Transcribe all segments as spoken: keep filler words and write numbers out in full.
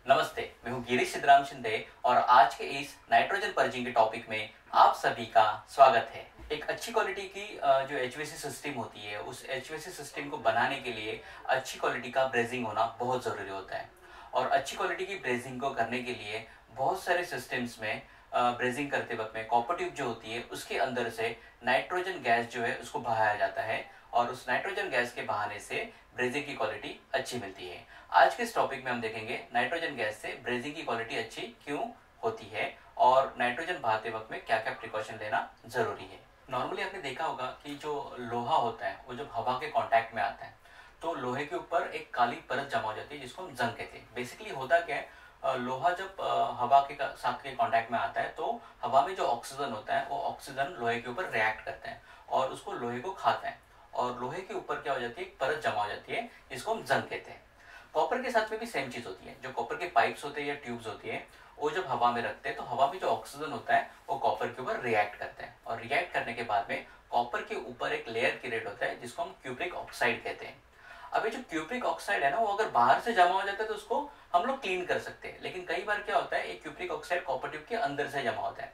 नमस्ते, मैं हूँ गिरीश शिंदे और आज के इस नाइट्रोजन पर्जिंग के टॉपिक में आप सभी का स्वागत है। एक अच्छी क्वालिटी की जो एच वी सी सिस्टम होती है, उस एच वी सी सिस्टम को बनाने के लिए अच्छी क्वालिटी का ब्रेजिंग होना बहुत ज़रूरी होता है। और अच्छी क्वालिटी की ब्रेजिंग को करने के लिए बहुत सारे सिस्टम्स में ब्रेजिंग करते वक्त में कॉपर ट्यूब जो होती है उसके अंदर से नाइट्रोजन गैस जो है उसको बहाया जाता है और उस नाइट्रोजन गैस के बहाने से ब्रेजिंग की क्वालिटी अच्छी मिलती है। आज के इस टॉपिक में हम देखेंगे नाइट्रोजन गैस से ब्रेजिंग की क्वालिटी अच्छी क्यों होती है और नाइट्रोजन बहाते वक्त में क्या क्या प्रिकॉशन लेना जरूरी है। नॉर्मली आपने देखा होगा कि जो लोहा होता है वो जब हवा के कांटेक्ट में आता है तो लोहे के ऊपर एक काली परत जमा हो जाती है जिसको हम जंग कहते हैं। बेसिकली होता क्या है, लोहा जब हवा के साथ के कांटेक्ट में आता है तो हवा में जो ऑक्सीजन होता है वो ऑक्सीजन लोहे के ऊपर रिएक्ट करता है और उसको लोहे को खाता है और लोहे के ऊपर क्या हो जाती है, एक परत जमा हो जाती है जिसको हम जंग कहते हैं। कॉपर के साथ में भी सेम चीज होती है। जो कॉपर के पाइप्स होते हैं या ट्यूब्स होती है वो जब हवा में रखते हैं तो हवा में जो ऑक्सीजन होता है वो कॉपर के ऊपर रिएक्ट करता है और रिएक्ट करने के बाद में कॉपर के ऊपर एक लेयर क्रिएट होता है जिसको हम क्यूप्रिक ऑक्साइड कहते हैं। अब ये जो क्यूप्रिक ऑक्साइड है ना, वो अगर बाहर से जमा हो जाता है तो उसको हम लोग क्लीन कर सकते हैं, लेकिन कई बार क्या होता है एक क्यूप्रिक ऑक्साइड कॉपर ट्यूब के अंदर से जमा होता है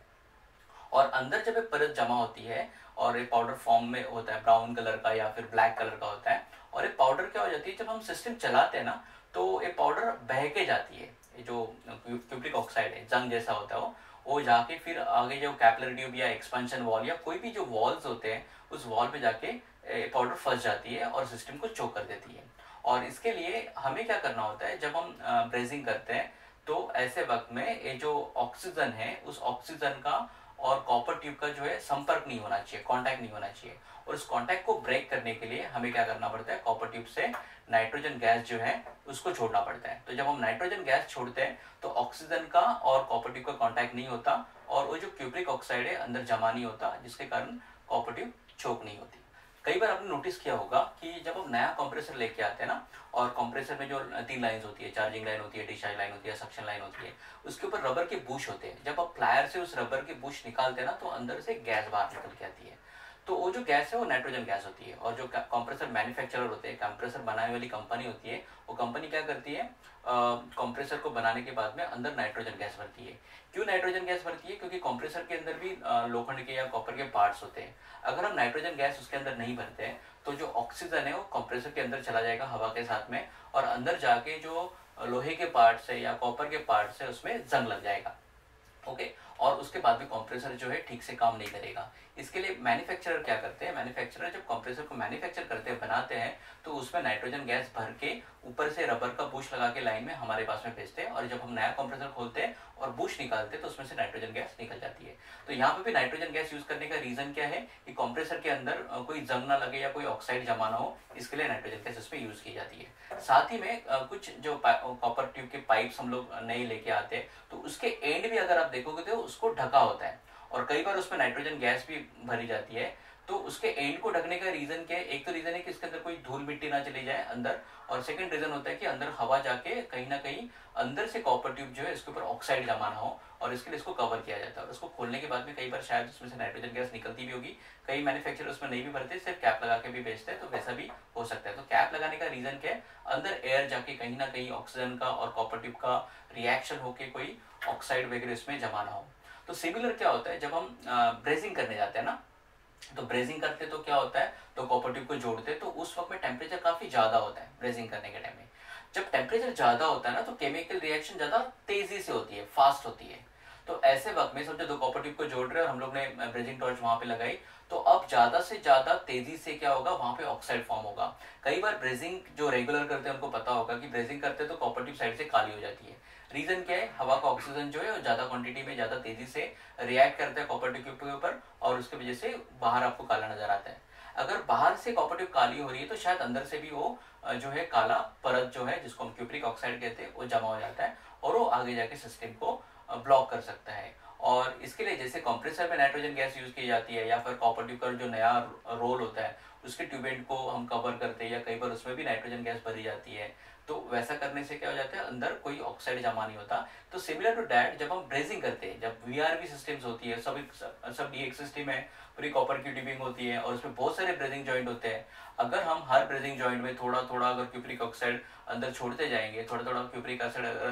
और अंदर जब एक परत जमा होती है और एक पाउडर फॉर्म में होता है, ब्राउन कलर का या फिर ब्लैक कलर का होता है और एक पाउडर क्या हो जाती है जब हम सिस्टम चलाते हैं ना तो ये पाउडर बह के जाती है। ये जो क्यूप्रिक ऑक्साइड है जंग जैसा होता है वो वो जाके फिर आगे जो कैपिलरी ट्यूब या एक्सपेंशन वॉल या कोई भी जो वॉल्स होते हैं उस वॉल पे जाके पाउडर फंस जाती है और सिस्टम को चोक कर देती है। और इसके लिए हमें क्या करना होता है, जब हम ब्रेजिंग करते हैं तो ऐसे वक्त में ये जो ऑक्सीजन है उस ऑक्सीजन का और कॉपर ट्यूब का जो है संपर्क नहीं होना चाहिए, कांटेक्ट नहीं होना चाहिए। और उस कांटेक्ट को ब्रेक करने के लिए हमें क्या करना पड़ता है, कॉपर ट्यूब से नाइट्रोजन गैस जो है उसको छोड़ना पड़ता है। तो जब हम नाइट्रोजन गैस छोड़ते हैं तो ऑक्सीजन का और कॉपर ट्यूब का कांटेक्ट नहीं होता और वो जो क्यूप्रिक ऑक्साइड है अंदर जमा नहीं होता, जिसके कारण कॉपर ट्यूब चोक नहीं होती। कई बार आपने नोटिस किया होगा कि जब हम नया कंप्रेसर लेके आते हैं ना और कंप्रेसर में जो तीन लाइंस होती है, चार्जिंग लाइन होती है, डिस्चार्ज लाइन होती है, सक्शन लाइन होती है, उसके ऊपर रबर के बुश होते हैं। जब आप प्लायर से उस रबर के बुश निकालते हैं ना तो अंदर से गैस बाहर निकल के आती है। तो वो जो गैस है वो नाइट्रोजन गैस होती है। और जो कंप्रेसर मैन्युफैक्चरर होते हैं, कंप्रेसर बनाने वाली कंपनी होती है, वो कंपनी क्या करती है, कंप्रेसर को बनाने के बाद में अंदर नाइट्रोजन गैस भरती है। क्यों नाइट्रोजन गैस भरती है? क्योंकि कंप्रेसर के अंदर भी लोखंड के या कॉपर के पार्ट्स होते हैं। अगर हम नाइट्रोजन गैस उसके अंदर नहीं भरते हैं तो जो ऑक्सीजन है वो कंप्रेसर के अंदर चला जाएगा हवा के साथ में और अंदर जाके जो लोहे के पार्ट्स है या कॉपर के पार्ट्स है उसमें जंग लग जाएगा। Okay okay? और उसके बाद में कंप्रेसर जो है ठीक से काम नहीं करेगा। इसके लिए मैन्युफैक्चरर क्या करते हैं, मैन्युफैक्चरर जब कंप्रेसर को मैन्युफैक्चर करते हैं, बनाते हैं, तो उसमें नाइट्रोजन गैस भर के ऊपर से रबर का बुश लगा के लाइन में हमारे पास में भेजते हैं और जब हम नया कंप्रेसर खोलते हैं और बुश निकालते हैं तो उसमें से नाइट्रोजन गैस निकल जाती है। तो यहाँ पे भी नाइट्रोजन गैस यूज करने का रीजन क्या है कि कंप्रेसर के अंदर कोई जंग ना लगे या कोई ऑक्साइड जमा ना हो, इसके लिए नाइट्रोजन गैस इसमें यूज की जाती है। साथ ही में कुछ जो कॉपर ट्यूब के पाइप्स हम लोग नए लेके आते हैं तो उसके एंड भी अगर आप देखोगे तो उसको ढका होता है और कई बार उसमें नाइट्रोजन गैस भी भरी जाती है। तो उसके एंड को ढकने का रीजन क्या है? एक तो रीजन है कि इसके अंदर कोई धूल मिट्टी ना चली जाए अंदर, और सेकंड रीजन होता है कि अंदर हवा जाके कहीं ना कहीं अंदर से कॉपर ट्यूब जो है इसके ऊपर ऑक्साइड जमा ना हो और इसके लिए इसको कवर किया जाता है। और इसको खोलने के बाद में कई बार शायद इसमें से नाइट्रोजन गैस निकलती भी होगी। कई मैन्युफैक्चरर उसमें नहीं भी भरते, सिर्फ कैप लगा के भी बेचते हैं, तो वैसा भी हो सकता है। तो कैप लगाने का रीजन क्या है? अंदर एयर जाके कहीं ना कहीं ऑक्सीजन का और कॉपर ट्यूब का रिएक्शन होके कोई ऑक्साइड वगैरह इसमें जमा ना हो। तो सिमिलर क्या होता है जब हम ब्रेजिंग करने जाते हैं ना, तो ब्रेजिंग करते तो क्या होता है, तो कॉपर ट्यूब को जोड़ते तो उस वक्त में टेम्परेचर काफी ज्यादा होता है। ब्रेजिंग करने के टाइम में जब टेम्परेचर ज्यादा होता है ना तो केमिकल रिएक्शन ज्यादा तेजी से होती है, फास्ट होती है। तो ऐसे वक्त में समझो दो कॉपर ट्यूब को जोड़ रहे हैं और हम लोग ने ब्रेजिंग टॉर्च वहां पे लगाई तो अब ज्यादा से ज्यादा तेजी से क्या होगा, वहां पे ऑक्साइड फॉर्म होगा। कई बार ब्रेजिंग जो रेगुलर करते हैं उनको पता होगा कि ब्रेजिंग करते तो कॉपर ट्यूब साइड से काली हो जाती है। रीजन क्या है? हवा का ऑक्सीजन जो है वो ज्यादा क्वांटिटी में ज्यादा तेजी से रिएक्ट करता है कॉपर ट्यूब के ऊपर और उसकी वजह से बाहर आपको काला नजर आता है। अगर बाहर से कॉपर ट्यूब काली हो रही है तो शायद अंदर से भी वो जो है काला परत जो है जिसको हम क्यूप्रिक ऑक्साइड कहते हैं वो जमा हो जाता है और वो आगे जाके सिस्टम को ब्लॉक कर सकता है। और इसके लिए जैसे कंप्रेसर में नाइट्रोजन गैस यूज की जाती है या फिर कॉपर ट्यूब का जो नया रोल होता है उसके ट्यूबेंट को हम कवर करते हैं या कई बार उसमें भी नाइट्रोजन गैस भरी जाती है, तो वैसा करने से क्या हो जाता है, अंदर कोई ऑक्साइड जमा नहीं होता। तो सिमिलर टू दैट जब हम ब्रेजिंग करते हैं, जब वीआरवी सिस्टम्स होती है, सब सब डीएक्स सिस्टम है, पूरी कॉपर की ट्यूबिंग होती है और उसमें बहुत सारे ब्रेजिंग जॉइंट होते हैं। अगर हम हर ब्रेजिंग जॉइंट में थोड़ा थोड़ा अगर क्यूप्रिक ऑक्साइड अंदर छोड़ते जाएंगे, थोड़ा थोड़ा क्यूप्रिक ऑक्साइड अंदर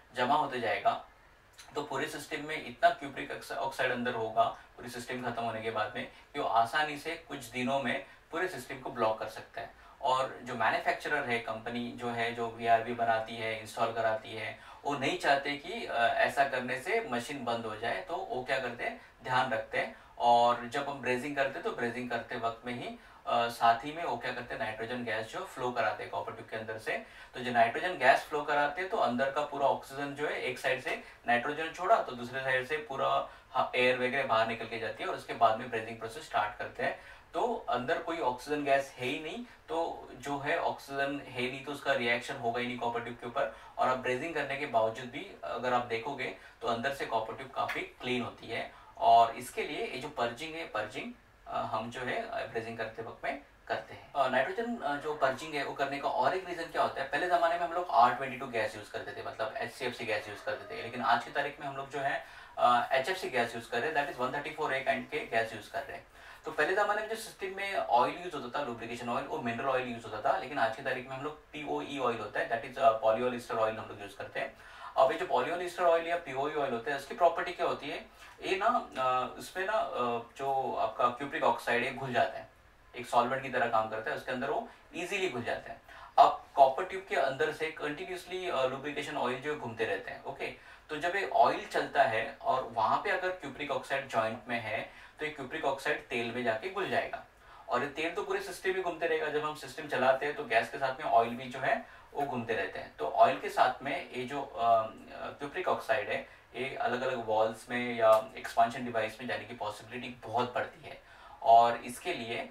जमा होते जाएगा तो पूरे सिस्टम में इतना क्यूप्रिक ऑक्साइड अंदर होगा पूरी सिस्टम खत्म होने के बाद में कि वो आसानी से कुछ दिनों में पूरे सिस्टम को ब्लॉक कर सकता है। और जो मैन्युफैक्चरर है, कंपनी जो है जो वीआरवी बनाती है, इंस्टॉल कराती है, वो नहीं चाहते कि ऐसा करने से मशीन बंद हो जाए, तो वो क्या करते हैं, ध्यान रखते हैं। और जब हम ब्रेजिंग करते हैं तो ब्रेजिंग करते वक्त में ही Uh, साथ ही में वो क्या करते हैं, नाइट्रोजन गैस जो फ्लो कराते हैं कॉपर ट्यूब के अंदर से। तो जो नाइट्रोजन गैस फ्लो कराते हैं तो अंदर का पूरा ऑक्सीजन जो है, एक साइड से नाइट्रोजन छोड़ा तो दूसरे साइड से पूरा एयर वगैरह बाहर निकल के जाती है, और उसके बाद में ब्रीदिंग प्रोसेस स्टार्ट करते हैं। तो अंदर कोई ऑक्सीजन गैस है ही नहीं, तो जो है ऑक्सीजन है नहीं तो उसका रिएक्शन होगा ही नहीं कॉपर ट्यूब के ऊपर। और आप ब्रेजिंग करने के बावजूद भी अगर आप देखोगे तो अंदर से कॉपर ट्यूब काफी क्लीन होती है। और इसके लिए ये जो पर्जिंग है, पर्जिंग हम जो है ब्रेजिंग करते वक्त में करते हैं। नाइट्रोजन जो पर्जिंग है वो करने का और एक रीजन क्या होता है, पहले जमाने में हम लोग R twenty two gas use करते थे, मतलब H C F C gas use करते थे, लेकिन आज की तारीख में हम लोग जो है H F C gas use कर रहे हैं, that is one thirty four A kind के गैस यूज कर रहे हैं। तो पहले जमाने में जो सिस्टम में ऑयल यूज होता था, लुब्रिकेशन ऑयल, वो मिनरल ऑयल यूज होता था, लेकिन आज की तारीख में हम लोग पीओई ऑयल होता है, that is polyol ester oil हम लोग यूज करते हैं। अब ये जो पॉलीऑल ईस्टर ऑयल या पीओई ऑयल होता है, इसकी प्रॉपर्टी क्या होती है, ये ना इसमें ना जो आपका क्यूप्रिक ऑक्साइड है घुल जाता है, एक सॉल्वेंट की तरह काम करता है, उसके अंदर वो इजीली घुल जाता है। अब कॉपर ट्यूब के अंदर से कंटिन्यूसली लुब्रिकेशन ऑयल जो घूमते रहते हैं, ओके। तो जब ये ऑयल चलता है और वहां पे अगर क्यूप्रिक ऑक्साइड जॉइंट में है तो ये क्यूप्रिक ऑक्साइड तेल में जाके घुल जाएगा, और ये तेल तो पूरे सिस्टम में घूमते रहेगा। जब हम सिस्टम चलाते हैं तो गैस के साथ में ऑयल भी जो है वो घूमते रहते हैं। तो ऑयल के साथ में ये जो क्यूप्रिक ऑक्साइड है, ये अलग अलग वॉल्स में या एक्सपांशन डिवाइस में जाने की पॉसिबिलिटी बहुत बढ़ती है। और इसके लिए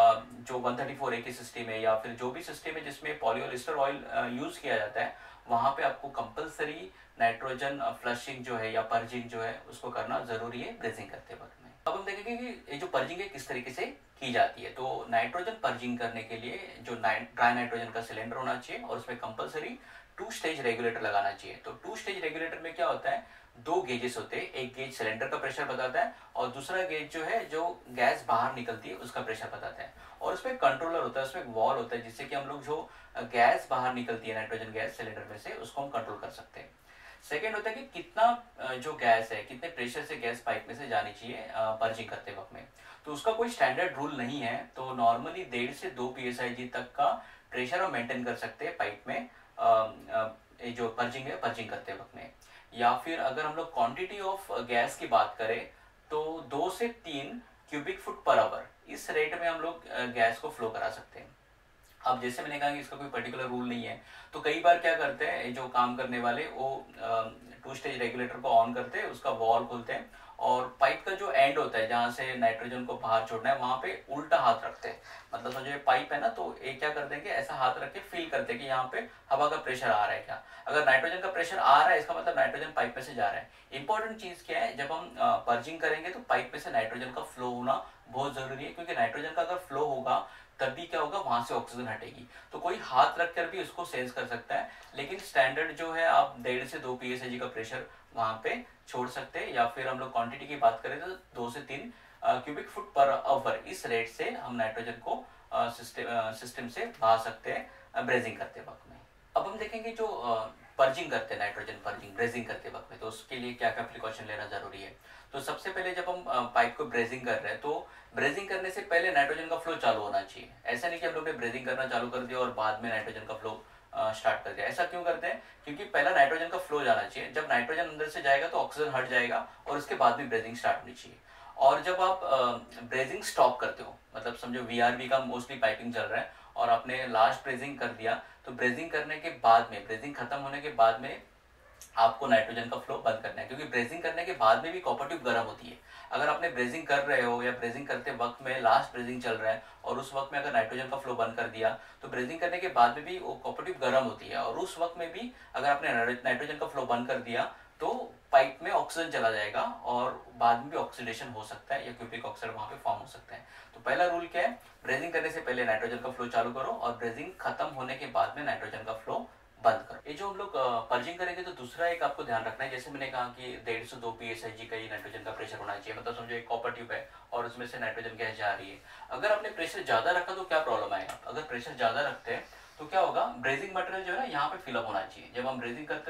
जो वन थर्टी फोर ए की सिस्टम है या फिर जो भी सिस्टम है जिसमें पॉलीऑल ईस्टर ऑयल यूज किया जाता है, वहां पे आपको कंपलसरी नाइट्रोजन फ्लशिंग जो है या पर्जिंग जो है उसको करना जरूरी है ब्रेजिंग करते वक्त में। अब हम देखेंगे कि ये जो पर्जिंग है किस तरीके से की जाती है। तो नाइट्रोजन पर्जिंग करने के लिए जो ड्राई नाइट्रोजन का सिलेंडर होना चाहिए और उसमें कंपलसरी टू स्टेज रेगुलेटर लगाना चाहिए। तो टू स्टेज रेगुलेटर में क्या होता है, दो गेजेस होते हैं, एक गेज सिलेंडर का प्रेशर बताता है और दूसरा गेज जो है जो गैस बाहर निकलती है उसका प्रेशर बताता है। और उसमें कंट्रोलर होता है, उसमें एक वॉल होता है जिससे कि हम लोग जो गैस बाहर निकलती है नाइट्रोजन गैस सिलेंडर में से उसको हम कंट्रोल कर सकते हैं। सेकेंड होता है कि कितना जो गैस है, कितने प्रेशर से गैस पाइप में से जानी चाहिए पर्जिंग करते वक्त में। तो उसका कोई स्टैंडर्ड रूल नहीं है, तो नॉर्मली डेढ़ से दो पी एस आई जी तक का प्रेशर हम मेंटेन कर सकते हैं पाइप में आ, आ, जो पर्जिंग है पर्जिंग करते वक्त में। या फिर अगर हम लोग क्वांटिटी ऑफ गैस की बात करें तो दो से तीन क्यूबिक फुट पर आवर, इस रेट में हम लोग गैस को फ्लो करा सकते हैं। अब जैसे मैंने कहा कि इसका कोई पर्टिकुलर रूल नहीं है, तो कई बार क्या करते हैं जो काम करने वाले वो टू स्टेज रेगुलेटर को ऑन करते हैं, उसका वॉल खोलते हैं और पाइप का जो एंड होता है जहां से नाइट्रोजन को बाहर छोड़ना है वहां पे उल्टा हाथ रखते हैं। मतलब समझो ये पाइप है ना, तो ये क्या करते हैं कि ऐसा हाथ रख के फील करते हैं कि यहाँ पे हवा का प्रेशर आ रहा है क्या। अगर नाइट्रोजन का प्रेशर आ रहा है इसका मतलब नाइट्रोजन पाइप में से जा रहा है। इंपॉर्टेंट चीज क्या है, जब हम पर्जिंग करेंगे तो पाइप में से नाइट्रोजन का फ्लो होना बहुत जरूरी है, क्योंकि नाइट्रोजन का अगर फ्लो होगा तभी क्या होगा, वहां से ऑक्सीजन हटेगी। तो कोई हाथ रखकर भी उसको सेंस कर सकता है, लेकिन स्टैंडर्ड जो है आप डेढ़ से दो पी एस आई जी का प्रेशर वहां पे छोड़ सकते हैं। या फिर हम लोग क्वांटिटी की बात करें तो दो से तीन क्यूबिक फुट पर आवर, इस रेट से हम नाइट्रोजन को सिस्टम सिस्टम से बहा सकते हैं ब्रेजिंग करते वक्त में। अब हम देखेंगे जो पर्जिंग करते हैं, नाइट्रोजन पर्जिंग ब्रेजिंग करते वक्त में, तो उसके लिए क्या क्या प्रिकॉशन लेना जरूरी है। तो सबसे पहले जब हम पाइप को ब्रेजिंग कर रहे हैं तो ब्रेजिंग करने से पहले नाइट्रोजन का फ्लो चालू होना चाहिए। ऐसा नहीं कि हम लोग ने ब्रेजिंग करना चालू कर दिया और बाद में नाइट्रोजन का फ्लो स्टार्ट कर दिया। ऐसा क्यों करते हैं, क्योंकि पहला नाइट्रोजन का फ्लो जाना चाहिए। जब नाइट्रोजन अंदर से जाएगा तो ऑक्सीजन हट जाएगा और उसके बाद में ब्रेजिंग स्टार्ट होनी चाहिए। और जब आप ब्रेजिंग स्टॉप करते हो, मतलब समझो वीआरवी का मोस्टली पाइपिंग चल रहा है और आपने लास्ट ब्रेजिंग कर दिया, तो ब्रेजिंग करने के बाद में, ब्रेजिंग खत्म होने के बाद में आपको नाइट्रोजन का फ्लो बंद करना है, क्योंकि ब्रेजिंग करने के बाद में भी कॉपर ट्यूब गर्म होती है। अगर आपने ब्रेजिंग कर रहे हो या ब्रेजिंग करते वक्त में लास्ट ब्रेजिंग चल रहा है और उस वक्त में अगर नाइट्रोजन का फ्लो बंद कर दिया तो ब्रेजिंग करने के बाद में भी वो कॉपर ट्यूब गर्म होती है, और उस वक्त में भी अगर आपने नाइट्रोजन का फ्लो बंद कर दिया तो पाइप में ऑक्सीजन चला जाएगा और बाद में भी ऑक्सीडेशन हो सकता है या क्यूप्रिक ऑक्साइड वहां पे फॉर्म हो सकता है। तो पहला रूल क्या है, ब्रेजिंग करने से पहले नाइट्रोजन का फ्लो चालू करो और ब्रेजिंग खत्म होने के बाद में नाइट्रोजन का फ्लो बंद करो। ये जो हम लोग पर्जिंग करेंगे तो दूसरा एक आपको ध्यान रखना है, जैसे मैंने कहा कि डेढ़ से दो पी एस आई जी का ही नाइट्रोजन का प्रेशर होना चाहिए। मतलब समझो एक कॉपर ट्यूब है और उसमें से नाइट्रोजन गैस जा रही है। अगर आपने प्रेशर ज्यादा रखा तो क्या प्रॉब्लम आएगा, अगर प्रेशर ज्यादा रखते हैं तो क्या होगा, ब्रेजिंग मटेरियल जो है ना यहाँ पे फिलअप होना चाहिए। जब हम ब्रेजिंग करते हैं तो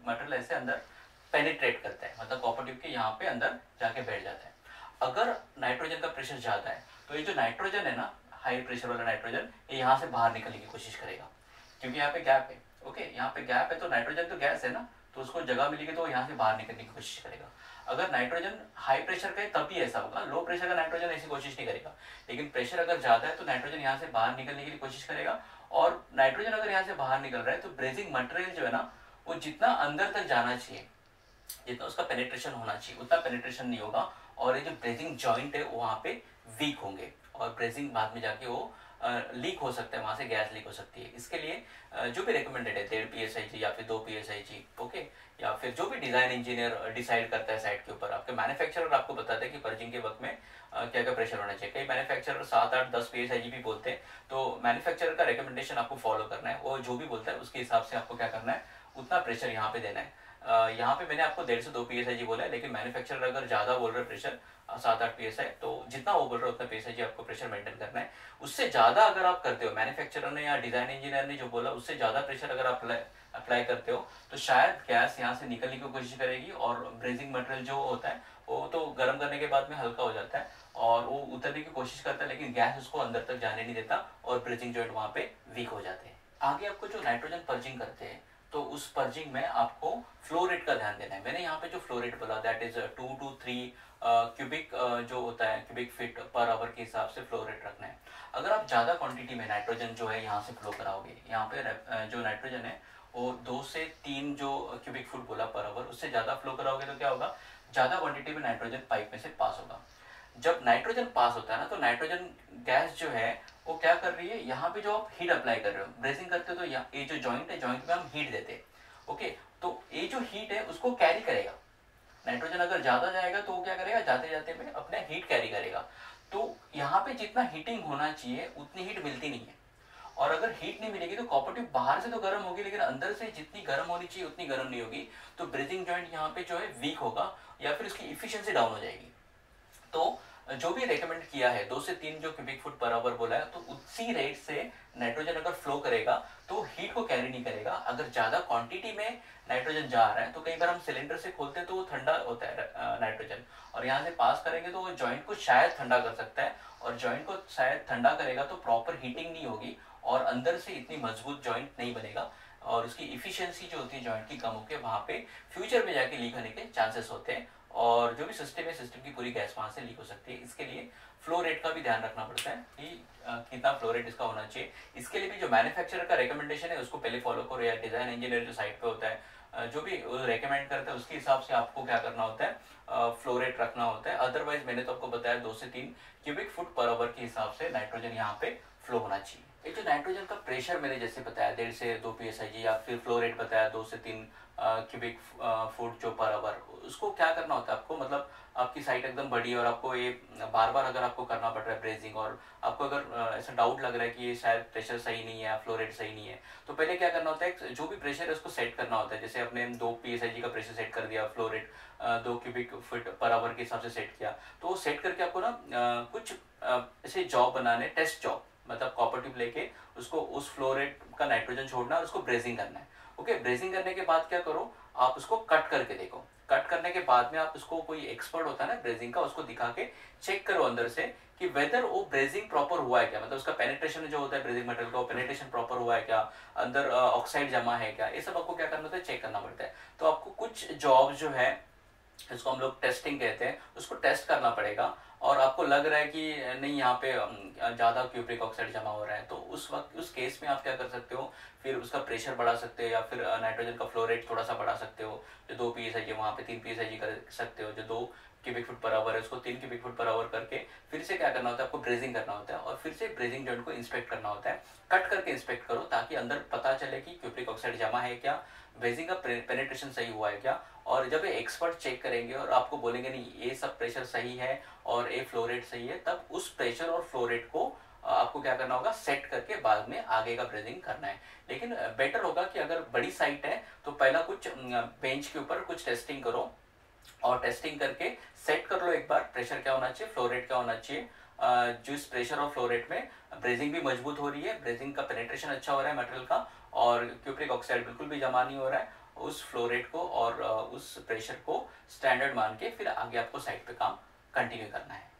मटेरियल ऐसे अंदर पेनिट्रेट करता है, मतलब कॉपर ट्यूब के यहाँ पे अंदर जाके बैठ जाता है। अगर नाइट्रोजन का प्रेशर ज़्यादा है तो ये जो नाइट्रोजन है ना, हाई प्रेशर वाला नाइट्रोजन, ये यहाँ से बाहर निकलने की कोशिश करेगा, क्योंकि यहाँ पे गैप है। ओके, यहाँ पे गैप है तो नाइट्रोजन तो गैस है ना, तो उसको जगह मिलेगी तो यहाँ से बाहर निकलने की कोशिश करेगा। अगर नाइट्रोजन हाई प्रेशर का है तब भी ऐसा होगा, लो प्रेशर का नाइट्रोजन ऐसी कोशिश नहीं करेगा। लेकिन प्रेशर अगर ज़्यादा है तो नाइट्रोजन यहाँ से बाहर निकलने के लिए कोशिश करेगा, और नाइट्रोजन अगर यहाँ से बाहर निकल रहा है तो ब्रेजिंग मटेरियल जो है ना, वो जितना अंदर तक जाना चाहिए, जितना उसका पेनिट्रेशन होना चाहिए, उतना पेनिट्रेशन नहीं होगा, और ये जो ब्रेजिंग जॉइंट है वो वहाँ पे वीक होंगे, और ब्रेजिंग बाद में जाके वो लीक हो सकता है, वहाँ से गैस लीक हो सकती है। इसके लिए जो भी रिकमेंडेड है डेढ़ पी एस आई जी या फिर दो P S I G, okay, या फिर जो भी डिजाइन इंजीनियर डिसाइड करता है साइट के ऊपर, आपके मैन्युफैक्चरर आपको बताता है कि पर्जिंग के वक्त में क्या क्या प्रेशर होना चाहिए। कई मैन्युफैक्चरर सात आठ दस पी एस आई जी भी बोलते हैं, तो मैन्युफैक्चरर का रिकमेंडेशन आपको फॉलो करना है, वो जो भी बोलता है उसके हिसाब से आपको क्या करना है, उतना प्रेशर यहाँ पे देना है। Uh, यहाँ पे मैंने आपको डेढ़ से दो पी एस आई जी बोला है, लेकिन मैन्युफैक्चरर अगर ज्यादा बोल रहा है प्रेशर सात आठ पी एस आई, तो जितना वो बोल रहा है उतना पी एस आई जी आपको प्रेशर मेंटेन करना है। उससे ज्यादा अगर आप करते हो, मैन्युफैक्चरर ने या डिजाइन इंजीनियर ने जो बोला उससे ज्यादा प्रेशर अगर आप अप्लाई करते हो, तो शायद गैस यहाँ से निकलने की कोशिश करेगी, और ब्रेजिंग मटेरियल जो होता है वो तो गर्म करने के बाद में हल्का हो जाता है और वो उतरने की कोशिश करता है, लेकिन गैस उसको अंदर तक जाने नहीं देता और ब्रेजिंग जॉइंट वहाँ पे वीक हो जाते हैं। आगे आपको जो नाइट्रोजन पर्जिंग करते हैं, तो उस पर्जिंग में आपको फ्लो रेट का ध्यान देना है। मैंने यहाँ पे जो फ्लो रेट बोला that is two to three cubic जो होता है क्यूबिक फीट पर आवर के हिसाब से फ्लो रेट रखना है। अगर आप ज़्यादा क्वांटिटी में नाइट्रोजन जो है यहाँ से फ्लो कराओगे, यहाँ पे uh, जो नाइट्रोजन है वो दो से तीन जो क्यूबिक फुट बोला पर आवर, उससे ज़्यादा फ्लो कराओगे तो क्या होगा, ज़्यादा क्वांटिटी में नाइट्रोजन पाइप में से पास होगा। जब नाइट्रोजन पास होता है ना, तो नाइट्रोजन गैस जो है वो क्या कर रही है, यहाँ पे जो आप हीट अप्लाई कर रहे हो, ब्रेजिंग करते हो, तो ये जो जॉइंट है, जॉइंट में हम हीट देते हैं। ओके, तो ये जो हीट है उसको कैरी करेगा। नाइट्रोजन अगर ज्यादा जाएगा तो वो क्या करेगा, जाते जाते में अपने हीट कैरी करेगा। तो यहाँ पे जितना हीटिंग होना चाहिए उतनी हीट मिलती नहीं है, और अगर हीट नहीं मिलेगी तो कॉपर ट्यूब बाहर से तो गर्म होगी, लेकिन अंदर से जितनी गर्म होनी चाहिए उतनी गर्म नहीं होगी, तो ब्रेजिंग जॉइंट यहाँ पे जो है वीक होगा, या फिर उसकी इफिशियंसी डाउन हो जाएगी। तो जो भी रेकमेंड किया है दो से तीन जो क्यूबिक फुट पर आवर बोला है, तो उसी रेट से नाइट्रोजन अगर फ्लो करेगा तो हीट को कैरी नहीं करेगा। अगर ज्यादा क्वांटिटी में नाइट्रोजन जा रहा है तो कई बार हम सिलेंडर से खोलते हैं तो वो ठंडा होता है नाइट्रोजन, और यहाँ से पास करेंगे तो वो जॉइंट को शायद ठंडा कर सकता है, और जॉइंट को शायद ठंडा करेगा तो प्रॉपर हीटिंग नहीं होगी और अंदर से इतनी मजबूत जॉइंट नहीं बनेगा, और उसकी इफिशियंसी जो होती है जॉइंट की कम होकर वहाँ पे फ्यूचर में जाके लीक होने के चांसेस होते हैं, और जो भी सिस्टम है सिस्टम की पूरी गैस वहां से लीक हो सकती है। इसके लिए फ्लो रेट का भी ध्यान रखना पड़ता है कि आ, कितना फ्लो रेट इसका होना चाहिए। इसके लिए भी जो मैन्युफैक्चरर का रिकमेंडेशन है उसको पहले फॉलो करो, या डिजाइन इंजीनियर जो साइट पे होता है जो भी रेकमेंड करता है उसके हिसाब से आपको क्या करना होता है, फ्लो रेट रखना होता है। अदरवाइज मैंने तो आपको बताया दो से तीन क्यूबिक फुट पर आवर के हिसाब से नाइट्रोजन यहाँ पे फ्लो होना चाहिए। ये जो नाइट्रोजन का प्रेशर मैंने जैसे बताया डेढ़ से दो पी एस आई जी, या फिर फ्लो रेट बताया दो से तीन क्यूबिक फुट जो पर आवर, उसको क्या करना होता है आपको, मतलब आपकी साइट एकदम बड़ी है और आपको ये बार बार अगर आपको करना पड़ रहा है ब्रेजिंग, और आपको अगर ऐसा डाउट लग रहा है कि ये शायद प्रेशर सही नहीं है, फ्लो रेट सही नहीं है, तो पहले क्या करना होता है, जो भी प्रेशर है उसको सेट करना होता है। जैसे अपने दो पी एस आई जी का प्रेशर सेट कर दिया, फ्लो रेट दो क्यूबिक फुट पर आवर के हिसाब से सेट किया, तो वो सेट करके आपको ना कुछ ऐसे जॉब बनाने, टेस्ट जॉब, मतलब कॉपर ट्यूब लेके उसको उस फ्लो रेट का नाइट्रोजन छोड़ना और उसको ब्रेजिंग करना है। ओके, ब्रेजिंग करने के बाद क्या करो, आप उसको कट करके देखो। कट करने के बाद में आप उसको, कोई एक्सपर्ट होता है ना ब्रेजिंग का, उसको दिखा के चेक करो अंदर से कि वेदर वो ब्रेजिंग प्रॉपर हुआ है क्या, मतलब उसका पेनिट्रेशन जो होता है ब्रेजिंग मटेरियल का, पेनिट्रेशन प्रॉपर हुआ है क्या, अंदर ऑक्साइड जमा है क्या, ये सब आपको क्या करना होता है, चेक करना पड़ता है। तो आपको कुछ जॉब जो है इसको हम लोग टेस्टिंग कहते हैं, उसको टेस्ट करना पड़ेगा, और आपको लग रहा है कि नहीं यहाँ पे ज्यादा क्यूप्रिक ऑक्साइड जमा हो रहा है, तो उस वक्त उस केस में आप क्या कर सकते हो, फिर उसका प्रेशर बढ़ा सकते हो, या फिर नाइट्रोजन का फ्लो रेट थोड़ा सा बढ़ा सकते हो। जो दो पी एस आई जी वहाँ पे तीन पी एस आई जी कर सकते हो, जो दो क्यूबिक फुट पर आवर है उसको तीन क्यूबिक फुट पर आवर करके फिर से क्या करना होता है, आपको ब्रेजिंग करना होता है, और फिर से ब्रेजिंग जॉइंट को इंस्पेक्ट करना होता है। कट करके इंस्पेक्ट करो ताकि अंदर पता चले कि क्यूप्रिक ऑक्साइड जमा है क्या, ब्रेजिंग का पेनिट्रेशन सही हुआ है क्या। और जब ये एक्सपर्ट चेक करेंगे और आपको बोलेंगे नहीं ये सब प्रेशर सही है और ये फ्लो रेट सही है, तब उस प्रेशर और फ्लो रेट को आपको क्या करना होगा, सेट करके बाद में आगे का ब्रेजिंग करना है। लेकिन बेटर होगा कि अगर बड़ी साइट है तो पहला कुछ बेंच के ऊपर कुछ टेस्टिंग करो, और टेस्टिंग करके सेट कर लो एक बार प्रेशर क्या होना चाहिए, फ्लो रेट क्या होना चाहिए। जिस प्रेशर और फ्लो रेट में ब्रेजिंग भी मजबूत हो रही है, ब्रेजिंग का पेनिट्रेशन अच्छा हो रहा है मटेरियल का, और क्यूप्रिक ऑक्साइड बिल्कुल भी जमा नहीं हो रहा है, उस फ्लो रेट को और उस प्रेशर को स्टैंडर्ड मान के फिर आगे आपको साइट पे काम कंटिन्यू करना है।